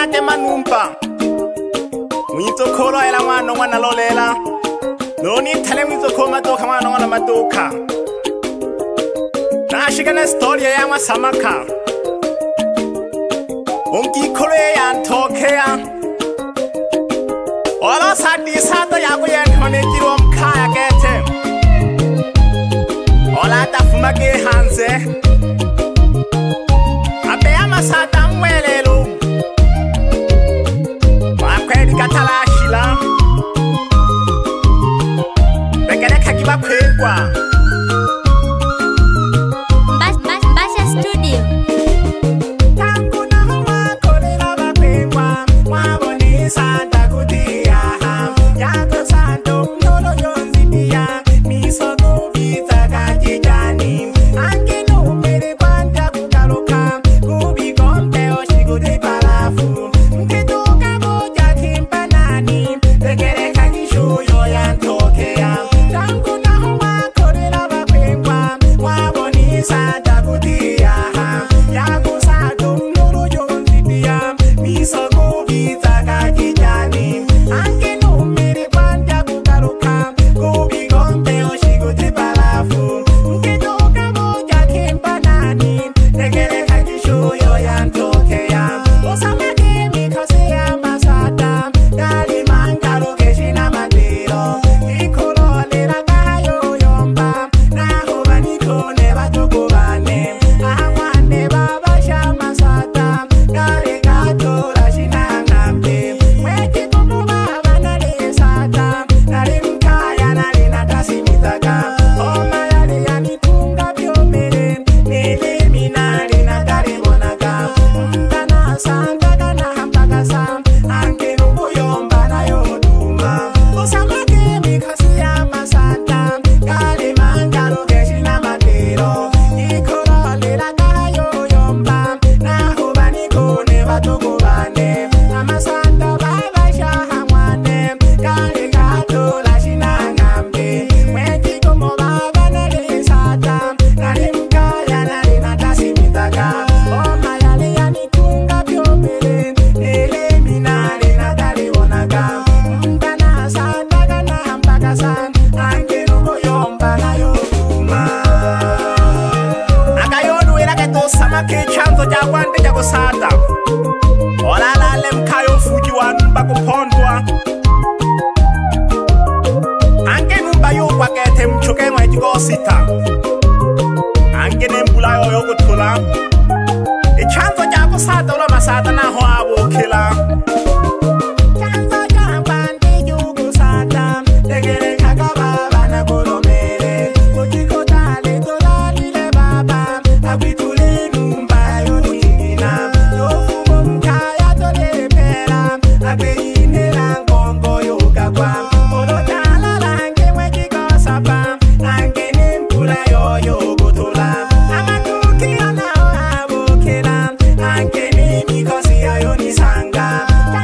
ke Manumba Mwito kolo ela mwana lolela Noni tale mwito koma toka mwana madoka Nashikana story ya Samaka Onki kolo ya ntokea Ola sadi sato ya kuyenkone kiro mkaya kete Ola tafuma ke hanze Abe ya masata mwelelo Wakwedi katalashila Bekele kakiba kwekwa Mbasha Studio Tangu na huma kore na bakwekwa Mwaboni santa kutia Yako santo mnono yonzidia Misogo vita kajijani Ange no mere kwanja kukaloka Kubi gompe oshigode palafu Mketoka moja kimpanani Tekere kakishu yoya ntokea Tangu na huma kore na bakwekwa Mwaboni santa kutia Yako santo mnono yonzidia Misogo vita kajijani Ange no mere kwanja kukaloka Kubi gompe oshigode palafu Mketoka moja kimpanani Tekere kakishu yoya ntokea Osamake mikose ya masata Dali mangalo keshina madero Ikolole rakayo yomba Nahoba nikone batoko bane Ahwane babasha masata Dali gato rashina ngambe Mweki kumu baba nale sata Dali mkaya nale natasimitaga Oma yale yanitunga biomere Nili minari natari monaga Mtana sanga na hampaga sam Ange nungu yomba na yoduma Osamake mikasi ya masata Kali mangalo keshina madero Ikolole rakayo yomba Nahoba nikone batoko bane Amasata babasha hamwane Kali gato lashina ngambe Mweki kumo baba nale sata Nali mkaya nale natasimitaga Oma yale yanitunga biomere Nele minari natali wonaga Mtana sata na hampaga san Ange nungu yomba na yoduma Akayodu iraketo samake chanzo jagwande jagosata Olalale mkayo fuji wanumba kupondwa Ange numba yugwa kete mchuke mwejigosita Ange nembula yoyo kutula Ichanzo jagosata ula masata na hoa wokila Chanzo jagwande jugosata Tegere kakababa na kolomere Kutiko tale tolalile baba Abitule numba yodingina Yofumo mkaya tole pera Abeine langongo yogagwa Olotala lange mwejigosapa Ange nembula yoyo kutula Amatuki anao abokela Ange nimikosi ayo nisanga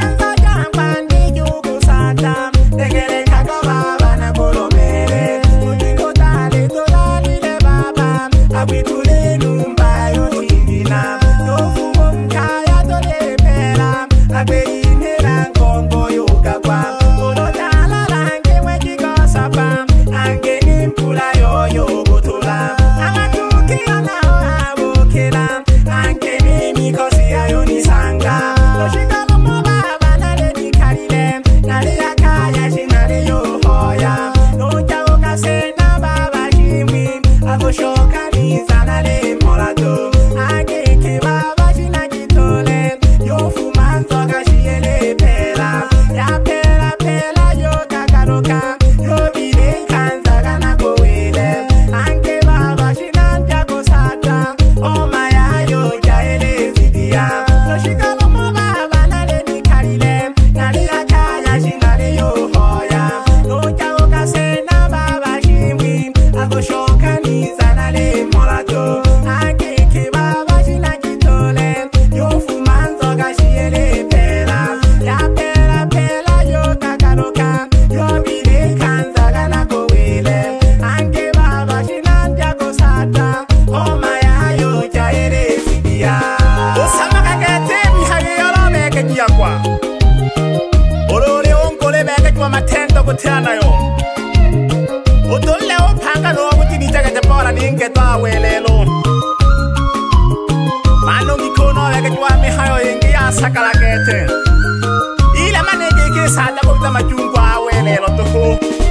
kuthana yo utolle ophanga no ukuthi ngitsheke bora ningetwa welelo mano ngikhono leke twami hayo ngiyasakala kethe ile maneke ke sada kokta majungu awelelo toho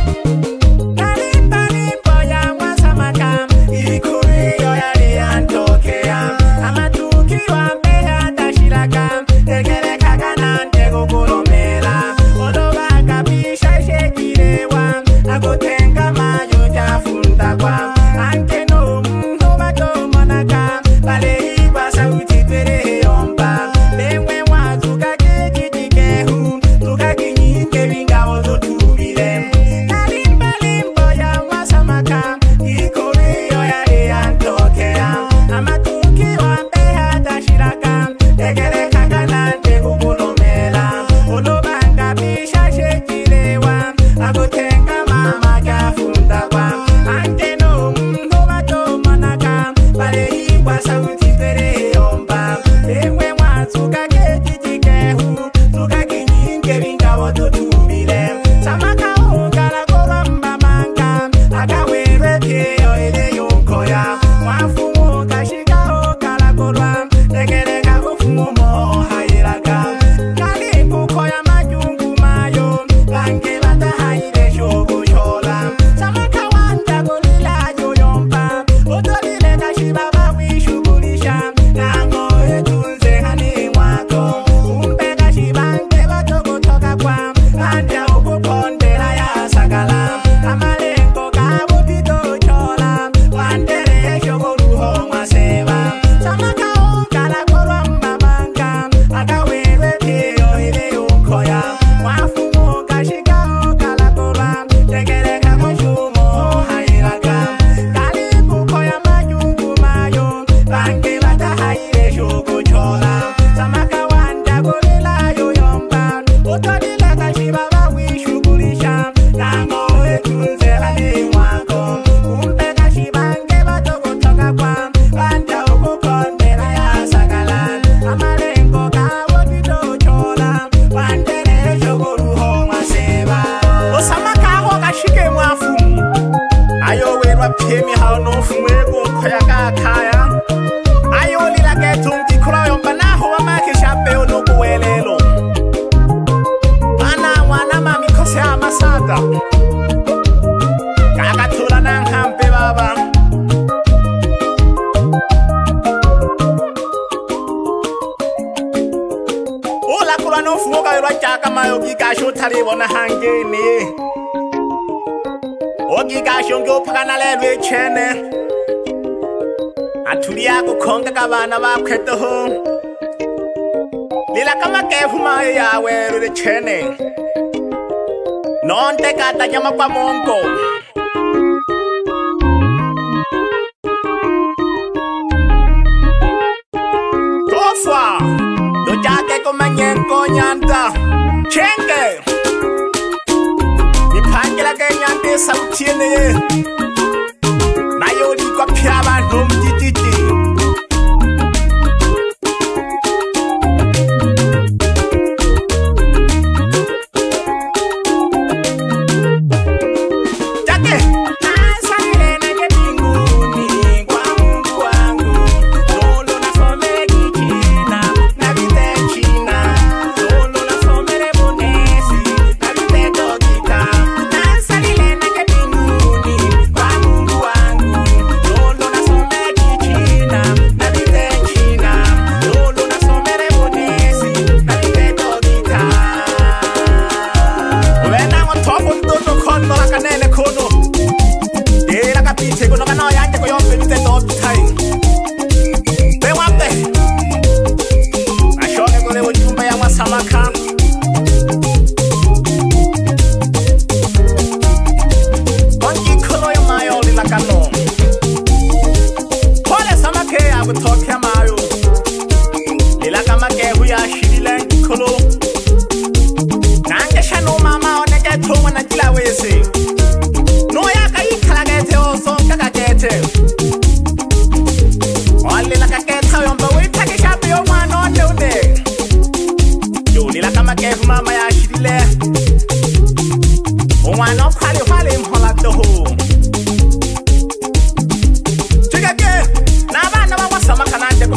atulia kukhonga kabana bakhwetho lila kama kefuma yawe le chene nonte kata nyama kwa mongo tofa do jake ko manyenko nyanta chenge nipangela ke nyante sautiene Nayodi kwa pyaba dum tititi Jake asale na mbinguni kwa Mungu wangu solo na someli China na vite China solo na somele bonesi na vite dokita asale na mbinguni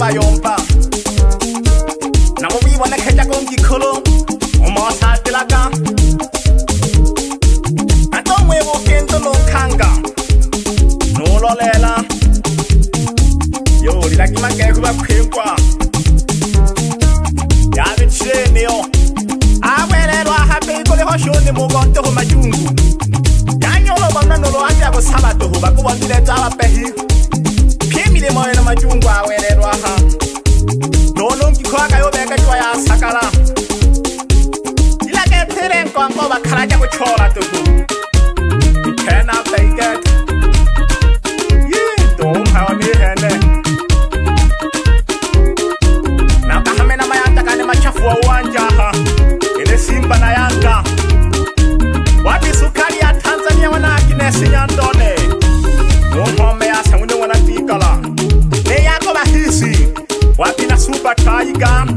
bayomba namo bibona keja kongikolo omosa tilaga atomwe bokento lonkanga nololela yo lilaki makeke bakwekwa yabitseneo awelelwa hape ikole hoshone mogonto ho majungu yanyolo bana nolo anja go sabato ho bakubondile tsaba pehi phemile moyena majungu awelelwa ha nono ngikhoka yo beka twa ya sakala ilake tere nkongo bakhalaja go chola to kana baiket yi dom hawa mi hene na kahamena mayanta kane machafu wa uwanja ha ile Simba na Yanga wapi sukari ya Tanzania wana kinesi nyandone ngombe ya sangune wana tikala ne yako bahisi wapi na Super Tiger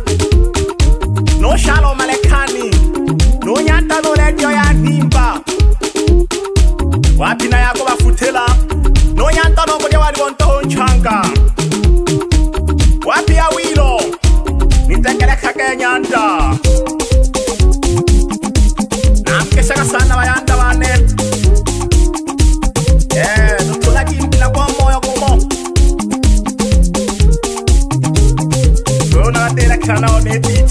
no shalo Malekani no nyanta no redio ya Nimba wapi na yako bafutela no nyanta no kode wali bonto nchanga wapi ya Wilo nitekele kake nyanda namkesaka sana bayanda bane nutula kimpila kwa moyo kumo Rona tela kana oneti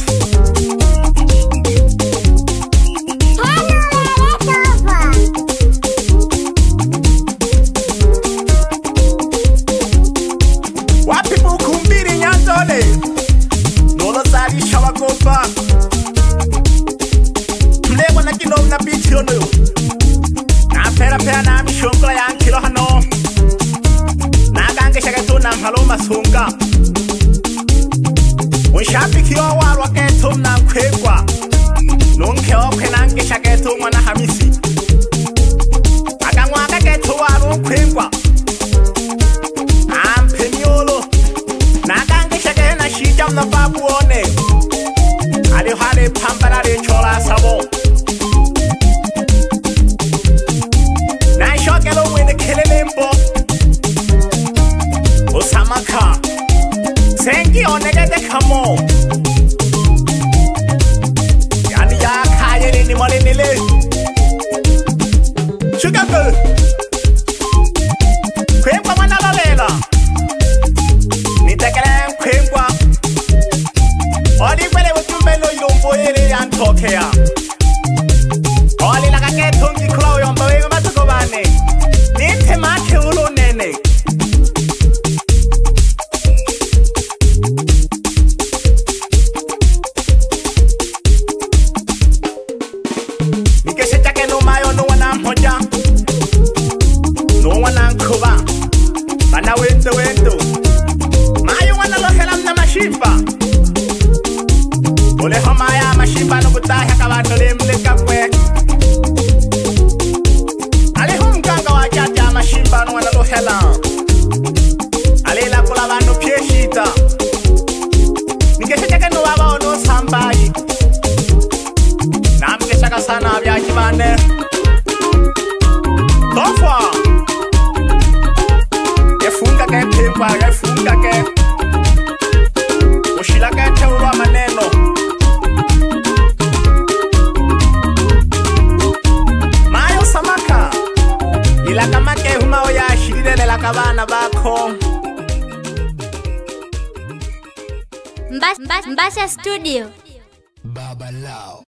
wapi bukumbiri nyandole nolo zari shawakopa Mlego na kino na biti ono na pera na mishongola ya nkilo hano na gange shagato na mhalo masunga unshapi kiyo warwa keto na kwekwa nunke okwe nange shagato mwana Hamisi agangwaka keto warwa kwekwa ampeniolo na gange shagato na shijam na babu one alihale pambala le chola sabo na shokelo wene kelelembo o Samaka sengi onegede kamo yani ya kayele ni molenele chugabe kwemba mana lalela nitekele kwemba oli kwele Ujumbe no yombo ele yantokea oli la kaketo ngiklo yomba we matoko bane nithe makhe ulo nene nikeshe take no mayo no wana mhoja no wana nkuba bana wendo mayo wana lohela mna mashimba ole hamaya mashimba no kutaha kabantu lemle kapwe ale humkanga wajaja mashimba no wana lohela ale la kula bantu pieshita nikeshaka no baba ono sambai namkeshaka sana bya kibane tofwa yefunga ke pemba yefunga ke ushilaka teurwa maneno Samaka ilaka make huma oya shirire la kabana bako Mbasha Studio Baba Lao.